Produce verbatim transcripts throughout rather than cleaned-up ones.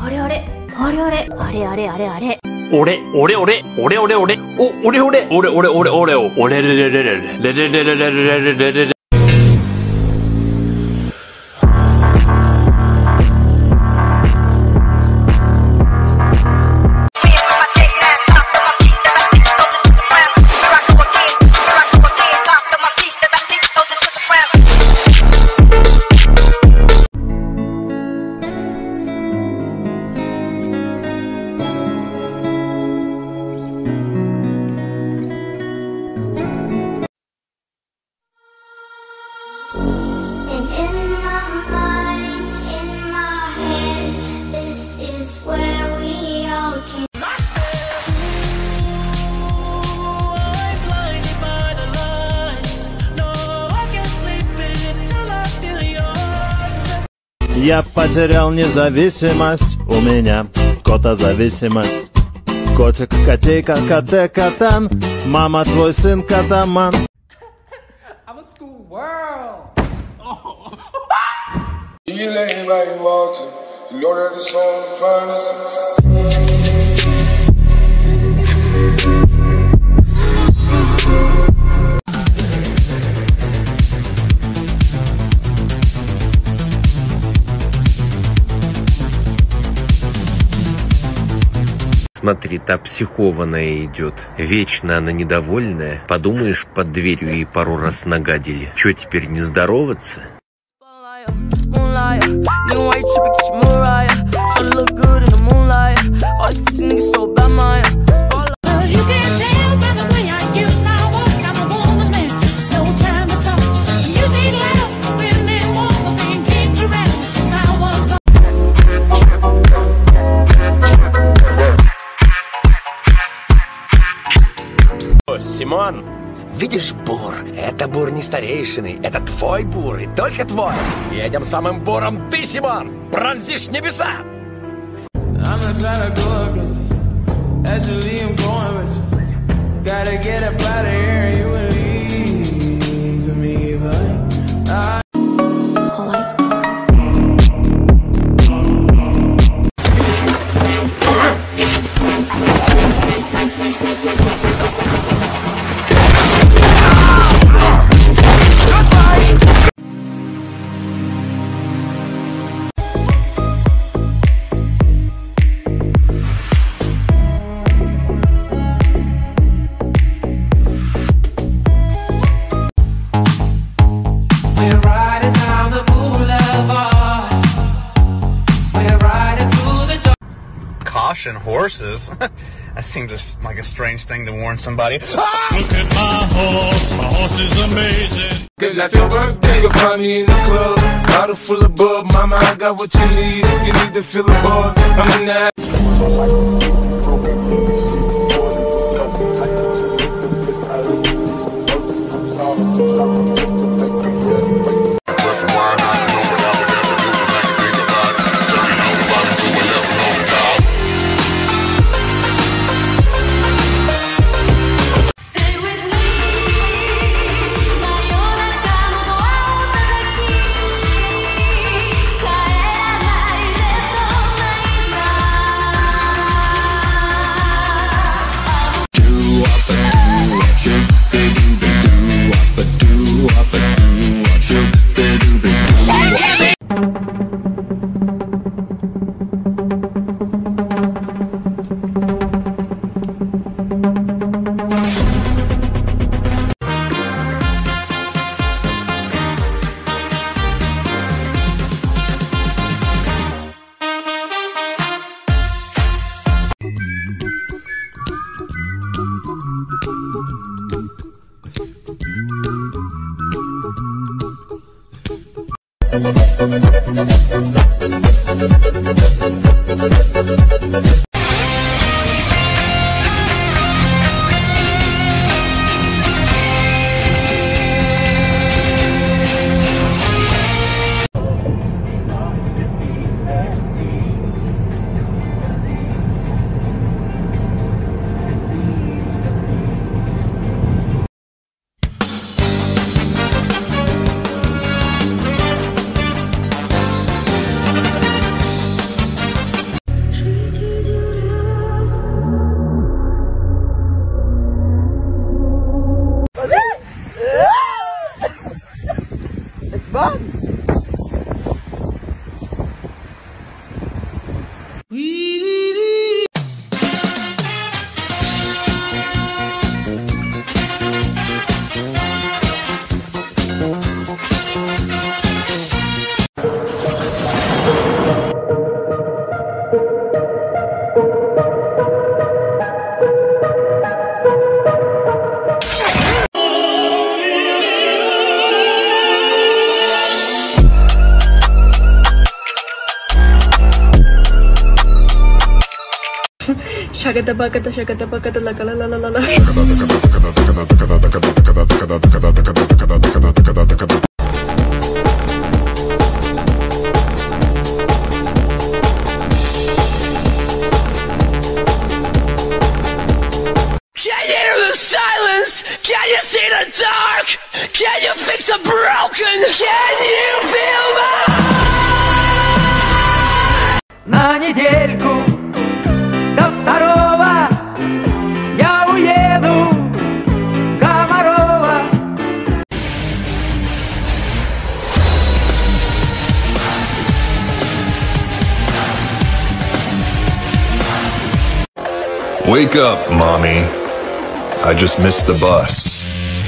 あれあれあれあれあれあれあれあれ俺俺俺俺俺俺お俺俺俺俺俺俺を俺れれれれれれれれれれれれれれ Я потерял независимость, у меня кота-зависимость. Котик, котейка, коте, катан, мама, твой сын катаман. I'm a school world. You lay by you walking, you know that it's on the finest. Смотри, та психованная идет. Вечно она недовольная. Подумаешь, под дверью ей пару раз нагадили. Че теперь, не здороваться? Симон, видишь бур? Это бур не старейшины, это твой бур и только твой. И этим самым буром ты, Симон, пронзишь небеса. Caution horses. That seems a, like a strange thing to warn somebody. Ah! Look at my horse, my horse is amazing. Cause that's your birthday, you'll find me in the club. Bottle full of bub, mama, I got what you need. If you need to fill the buzz, I'm in that. Shagada bagada shagada bagada la la la la la la. Can you hear the silence? Can you see the dark? Can you fix a broken? Can you feel my На недельку до второго я уеду Комарова. Wake up, mommy. I just missed the bus.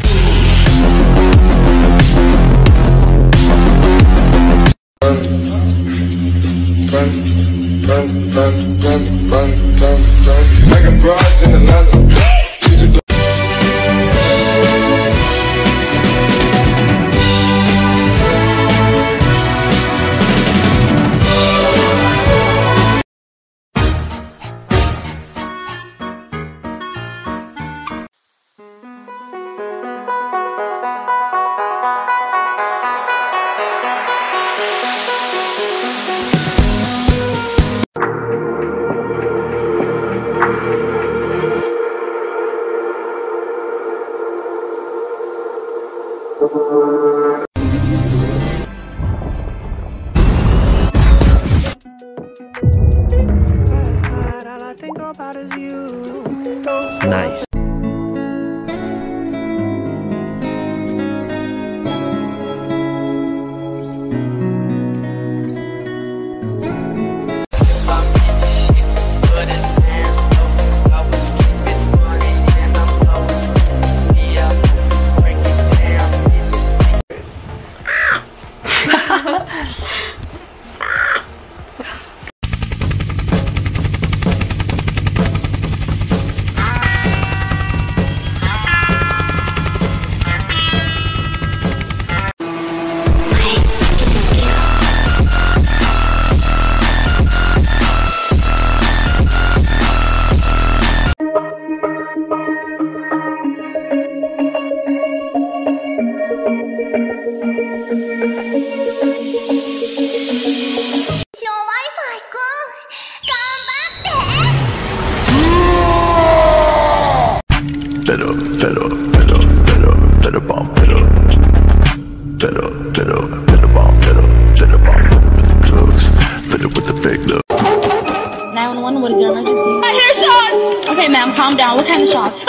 Nice. Pero, pero, pero, pero, pero, bomb, pero, pero, pero, pero, bomb, pero, pero, bomb, pero, with the drugs, pero, with the fake love. nine one one, what is your emergency? I hear shots! Okay, ma'am, calm down. What kind of shots?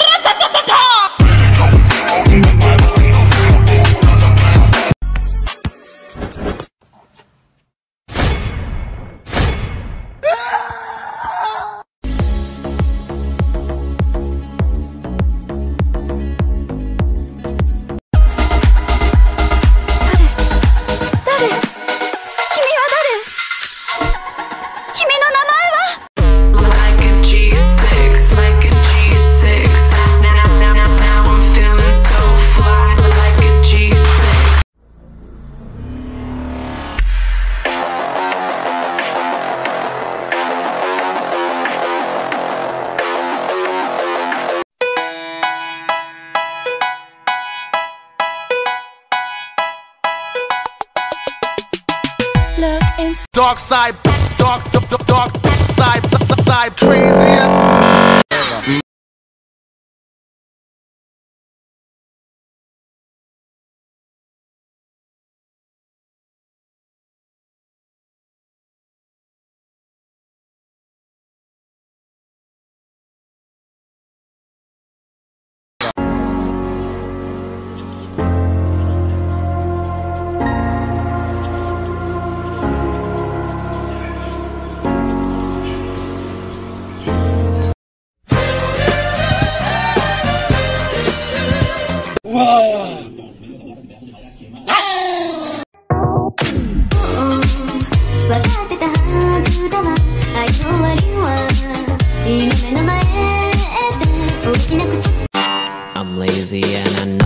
Dark side, dark, dark, dark, dark side, side, side, craziest. I'm lazy and I